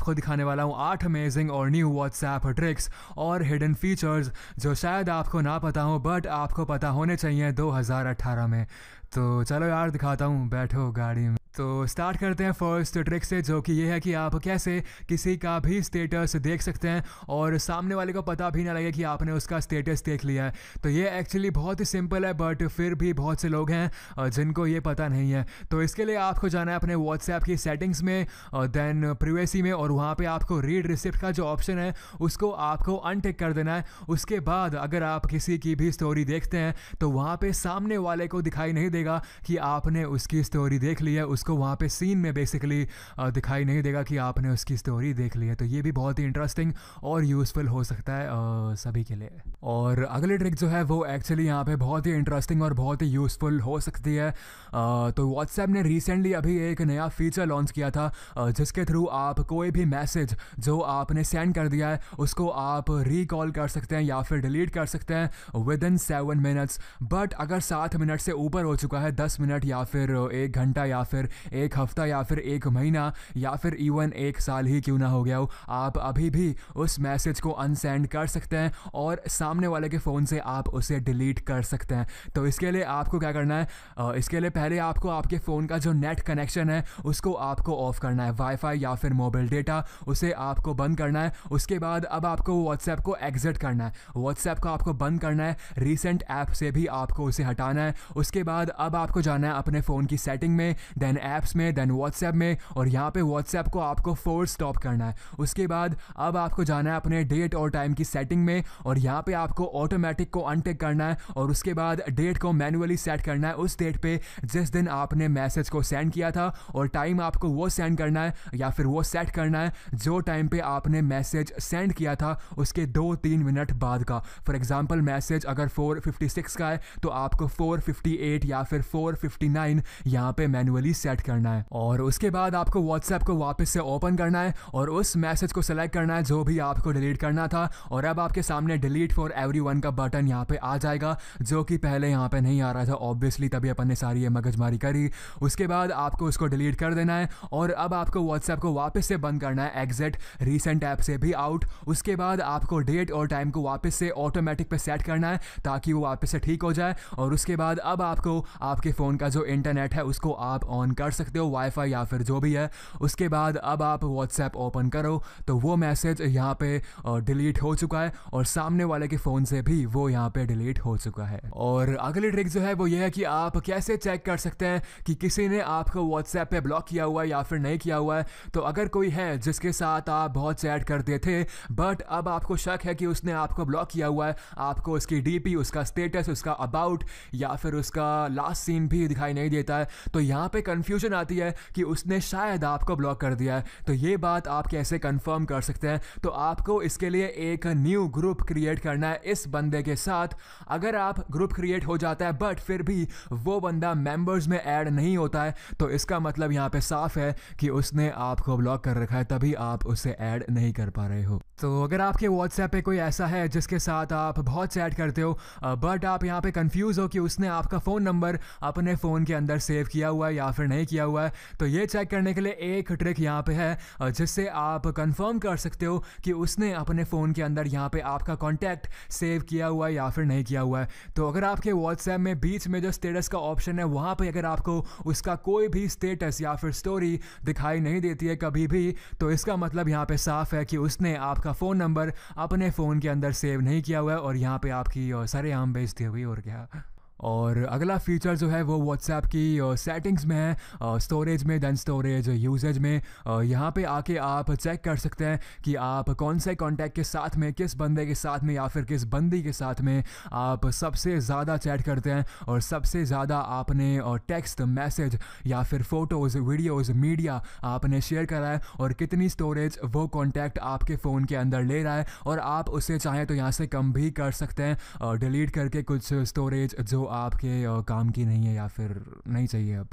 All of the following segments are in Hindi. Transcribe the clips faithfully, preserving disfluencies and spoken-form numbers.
आपको दिखाने वाला हूँ आठ अमेजिंग और न्यू व्हाट्सएप ट्रिक्स और हिडन फीचर्स जो शायद आपको ना पता हो बट आपको पता होने चाहिए दो हज़ार अठारह में। तो चलो यार दिखाता हूँ, बैठो गाड़ी में। तो स्टार्ट करते हैं फर्स्ट ट्रिक से, जो कि ये है कि आप कैसे किसी का भी स्टेटस देख सकते हैं और सामने वाले को पता भी ना लगे कि आपने उसका स्टेटस देख लिया है। तो ये एक्चुअली बहुत ही सिंपल है, बट फिर भी बहुत से लोग हैं जिनको ये पता नहीं है। तो इसके लिए आपको जाना है अपने व्हाट्सएप की सेटिंग्स में, देन प्रिवेसी में, और वहाँ पे आपको रीड रिसिप्ट का जो ऑप्शन है उसको आपको अनटिक कर देना है। उसके बाद अगर आप किसी की भी स्टोरी देखते हैं तो वहाँ पे सामने वाले को दिखाई नहीं देगा कि आपने उसकी स्टोरी देख ली है, उसको वहाँ पे सीन में बेसिकली दिखाई नहीं देगा कि आपने उसकी स्टोरी देख ली है। तो ये भी बहुत ही इंटरेस्टिंग और यूज़फुल हो सकता है आ, सभी के लिए। और अगली ट्रिक जो है वो एक्चुअली यहाँ पे बहुत ही इंटरेस्टिंग और बहुत ही यूज़फुल हो सकती है। आ, तो व्हाट्सएप ने रिसेंटली अभी एक नया फीचर लॉन्च किया था आ, जिसके थ्रू आप कोई भी मैसेज जो आपने सेंड कर दिया है उसको आप रिकॉल कर सकते हैं या फिर डिलीट कर सकते हैं within seven minutes. But अगर सात मिनट से ऊपर हो चुका है, दस मिनट या फिर एक घंटा या फिर एक हफ्ता या फिर एक महीना या फिर इवन एक साल ही क्यों ना हो गया हो, आप अभी भी उस मैसेज को अनसेंड कर सकते हैं और सामने वाले के फ़ोन से आप उसे डिलीट कर सकते हैं। तो इसके लिए आपको क्या करना है, इसके लिए पहले आपको आपके फ़ोन का जो नेट कनेक्शन है उसको आपको ऑफ करना है, वाईफाई या फिर मोबाइल डेटा उसे आपको बंद करना है। उसके बाद अब आपको व्हाट्सएप को एग्जिट करना है, व्हाट्सएप को आपको बंद करना है, रीसेंट ऐप से भी आपको उसे हटाना है। उसके बाद अब आपको जाना है अपने फ़ोन की सेटिंग में, देन ऐप्स में, देन व्हाट्सएप में, और यहाँ पे व्हाट्सएप को आपको फोर्स स्टॉप करना है। उसके बाद अब आपको जाना है अपने डेट और टाइम की सेटिंग में, और यहाँ पे आपको ऑटोमेटिक को अनटिक करना है, और उसके बाद डेट को मैन्युअली सेट करना है उस डेट पे जिस दिन आपने मैसेज को सेंड किया था, और टाइम आपको वो सेंड करना है या फिर वो सेट करना है जो टाइम पे आपने मैसेज सेंड किया था उसके दो तीन मिनट बाद का। फॉर एग्जाम्पल मैसेज अगर फोर फिफ्टी सिक्स का है तो आपको फोर फिफ्टी एट या फिर फोर फिफ्टी नाइन यहाँ पे मैन्युअली सेट करना है। और उसके बाद आपको व्हाट्सएप को वापस से ओपन करना है और उस मैसेज को सेलेक्ट करना है जो भी आपको डिलीट करना था, और अब आपके सामने डिलीट फॉर एवरीवन का बटन यहाँ पे आ जाएगा जो कि पहले यहाँ पे नहीं आ रहा था ऑब्वियसली, तभी अपन ने सारी ये मगजमारी करी। उसके बाद आपको उसको डिलीट कर देना है और अब आपको व्हाट्सएप को वापस से बंद करना है, एग्जिट, रीसेंट ऐप से भी आउट। उसके बाद आपको डेट और टाइम को वापस से ऑटोमेटिक पे सेट करना है ताकि वो वापस से ठीक हो जाए। और उसके बाद अब आपको आपके फ़ोन का जो इंटरनेट है उसको आप ऑन कर सकते हो, वाईफाई या फिर जो भी है। उसके बाद अब आप व्हाट्सएप ओपन करो तो वो मैसेज यहाँ पे डिलीट हो चुका है और सामने वाले के फ़ोन से भी वो यहाँ पे डिलीट हो चुका है। और अगली ट्रिक जो है वो ये है कि आप कैसे चेक कर सकते हैं कि किसी ने आपको व्हाट्सएप पे ब्लॉक किया हुआ है या फिर नहीं किया हुआ है। तो अगर कोई है जिसके साथ आप बहुत चैट करते थे बट अब आपको शक है कि उसने आपको ब्लॉक किया हुआ है, आपको उसकी डीपी, उसका स्टेटस, उसका अबाउट या फिर उसका लास्ट सीन भी दिखाई नहीं देता है, तो यहाँ पे कंफ्यूजन आती है कि उसने शायद आपको ब्लॉक कर दिया है। तो ये बात आप कैसे कंफर्म कर सकते हैं? तो आपको इसके लिए एक न्यू ग्रुप क्रिएट करना है इस बंदे के साथ। अगर आप ग्रुप क्रिएट हो जाता है बट फिर भी वो बंदा मेंबर्स में ऐड नहीं होता है तो इसका मतलब यहाँ पे साफ है कि उसने आपको ब्लॉक कर रखा है, तभी आप उसे ऐड नहीं कर पा रहे हो। तो अगर आपके व्हाट्सएप पे कोई ऐसा है जिसके साथ आप बहुत चैट करते हो बट आप यहाँ पे कंफ्यूज हो कि उसने आपका फ़ोन नंबर अपने फ़ोन के अंदर सेव किया हुआ है या फिर नहीं किया हुआ है, तो ये चेक करने के लिए एक ट्रिक यहाँ पे है जिससे आप कंफर्म कर सकते हो कि उसने अपने फ़ोन के अंदर यहाँ पे आपका कॉन्टैक्ट सेव किया हुआ है या फिर नहीं किया हुआ है। तो अगर आपके व्हाट्सएप में बीच में जो स्टेटस का ऑप्शन है वहाँ पर अगर आपको उसका कोई भी स्टेटस या फिर स्टोरी दिखाई नहीं देती है कभी भी, तो इसका मतलब यहाँ पे साफ है कि उसने आपका फ़ोन नंबर अपने फ़ोन के अंदर सेव नहीं किया हुआ है और यहाँ पे आपकी सरेआम बेइज्जती हुई और क्या। और अगला फीचर जो है वो व्हाट्सएप की सेटिंग्स में है, स्टोरेज में, देन स्टोरेज यूजेज में। यहाँ पे आके आप चेक कर सकते हैं कि आप कौन से कॉन्टैक्ट के साथ में, किस बंदे के साथ में या फिर किस बंदी के साथ में आप सबसे ज़्यादा चैट करते हैं और सबसे ज़्यादा आपने टेक्स्ट, मैसेज या फिर फ़ोटोज़, वीडियोज़, मीडिया आपने शेयर करा है और कितनी स्टोरेज वो कॉन्टैक्ट आपके फ़ोन के अंदर ले रहा है। और आप उसे चाहें तो यहाँ से कम भी कर सकते हैं, डिलीट करके कुछ स्टोरेज जो आपके काम की नहीं है या फिर नहीं चाहिए अब।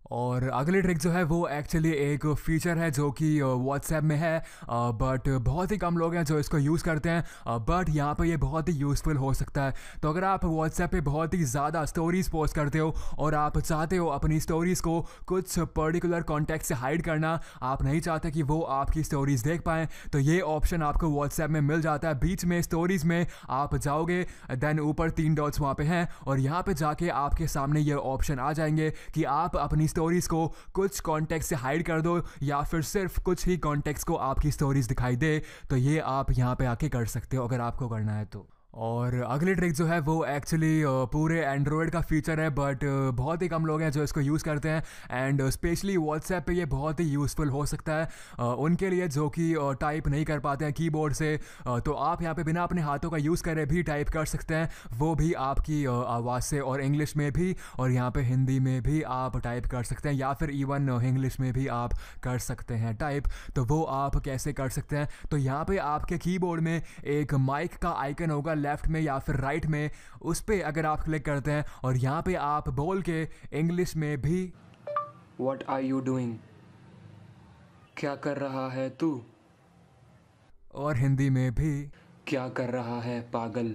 और अगली ट्रिक जो है वो एक्चुअली एक फीचर है जो कि व्हाट्सएप में है, बट बहुत ही कम लोग हैं जो इसको यूज़ करते हैं, बट यहाँ पे ये बहुत ही यूज़फुल हो सकता है। तो अगर आप व्हाट्सएप पे बहुत ही ज़्यादा स्टोरीज़ पोस्ट करते हो और आप चाहते हो अपनी स्टोरीज़ को कुछ पर्टिकुलर कॉन्टेक्स्ट से हाइड करना, आप नहीं चाहते कि वो आपकी स्टोरीज़ देख पाएँ, तो ये ऑप्शन आपको व्हाट्सएप में मिल जाता है। बीच में स्टोरीज़ में आप जाओगे, देन ऊपर तीन डॉट्स वहाँ पे हैं और यहाँ पे जाके आपके सामने ये ऑप्शन आ जाएंगे कि आप अपनी स्टोरीज को कुछ कॉन्टेक्स्ट से हाइड कर दो या फिर सिर्फ कुछ ही कॉन्टेक्स्ट को आपकी स्टोरीज दिखाई दे। तो ये आप यहाँ पे आके कर सकते हो अगर आपको करना है तो। और अगली ट्रिक जो है वो एक्चुअली पूरे एंड्रॉयड का फीचर है, बट बहुत ही कम लोग हैं जो इसको यूज़ करते हैं, एंड स्पेशली व्हाट्सएप पे ये बहुत ही यूज़फुल हो सकता है उनके लिए जो कि टाइप नहीं कर पाते हैं कीबोर्ड से। तो आप यहाँ पे बिना अपने हाथों का यूज़ करे भी टाइप कर सकते हैं, वो भी आपकी आवाज़ से, और इंग्लिश में भी और यहाँ पे हिंदी में भी आप टाइप कर सकते हैं, या फिर इवन इंग्लिश में भी आप कर सकते हैं टाइप। तो वो आप कैसे कर सकते हैं, तो यहाँ पे आपके कीबोर्ड में एक माइक का आइकन होगा लेफ्ट में या फिर राइट में, उस पर अगर आप क्लिक करते हैं और यहाँ पे आप बोल के इंग्लिश में भी What are you doing? क्या कर रहा है तू? और हिंदी में भी क्या कर रहा है पागल?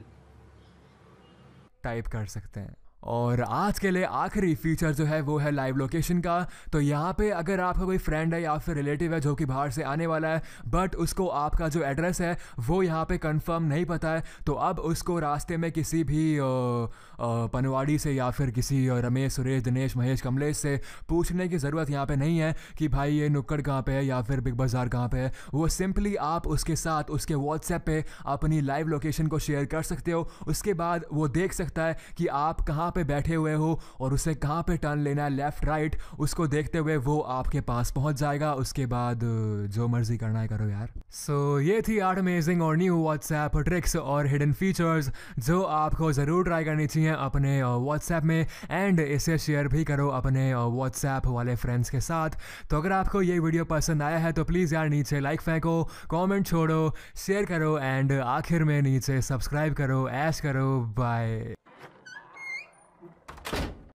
टाइप कर सकते हैं। और आज के लिए आखिरी फीचर जो है वो है लाइव लोकेशन का। तो यहाँ पे अगर आपका कोई फ्रेंड है या फिर रिलेटिव है जो कि बाहर से आने वाला है, बट उसको आपका जो एड्रेस है वो यहाँ पे कंफर्म नहीं पता है, तो अब उसको रास्ते में किसी भी पनवाड़ी से या फिर किसी रमेश, सुरेश, दिनेश, महेश, कमलेश से पूछने की ज़रूरत यहाँ पे नहीं है कि भाई ये नुक्कड़ कहाँ पे है या फिर बिग बाज़ार कहाँ पे है। वो सिंपली आप उसके साथ उसके व्हाट्सएप पे अपनी लाइव लोकेशन को शेयर कर सकते हो। उसके बाद वो देख सकता है कि आप कहाँ पे बैठे हुए हो और उसे कहाँ पे टर्न लेना है, लेफ्ट राइट, उसको देखते हुए वो आपके पास पहुंच जाएगा। उसके बाद जो मर्जी करना है करो यार। सो so, ये थी आठ अमेजिंग और न्यू व्हाट्सएप ट्रिक्स और हिडन फीचर्स जो आपको ज़रूर ट्राई करनी चाहिए अपने व्हाट्सएप में, एंड इसे शेयर भी करो अपने व्हाट्सएप वाले फ्रेंड्स के साथ। तो अगर आपको ये वीडियो पसंद आया है तो प्लीज़ यार नीचे लाइक फेंको, कमेंट छोड़ो, शेयर करो, एंड आखिर में नीचे सब्सक्राइब करो, ऐश करो। बाय।